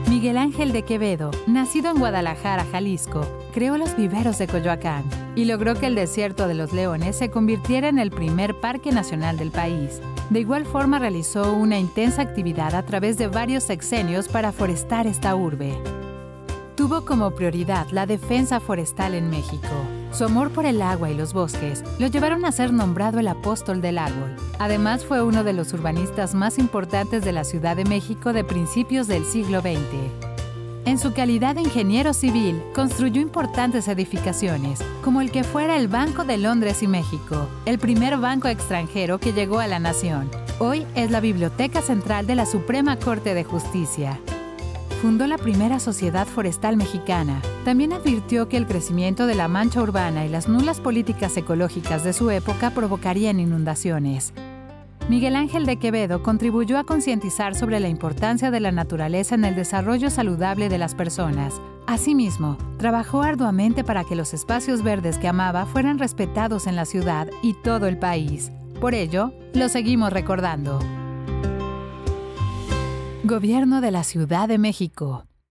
Miguel Ángel de Quevedo, nacido en Guadalajara, Jalisco, creó los viveros de Coyoacán y logró que el Desierto de los Leones se convirtiera en el primer parque nacional del país. De igual forma realizó una intensa actividad a través de varios sexenios para forestar esta urbe. Tuvo como prioridad la defensa forestal en México. Su amor por el agua y los bosques lo llevaron a ser nombrado el apóstol del árbol. Además, fue uno de los urbanistas más importantes de la Ciudad de México de principios del siglo XX. En su calidad de ingeniero civil, construyó importantes edificaciones, como el que fuera el Banco de Londres y México, el primer banco extranjero que llegó a la nación. Hoy es la Biblioteca Central de la Suprema Corte de Justicia. Fundó la primera sociedad forestal mexicana. También advirtió que el crecimiento de la mancha urbana y las nulas políticas ecológicas de su época provocarían inundaciones. Miguel Ángel de Quevedo contribuyó a concientizar sobre la importancia de la naturaleza en el desarrollo saludable de las personas. Asimismo, trabajó arduamente para que los espacios verdes que amaba fueran respetados en la ciudad y todo el país. Por ello, lo seguimos recordando. Gobierno de la Ciudad de México.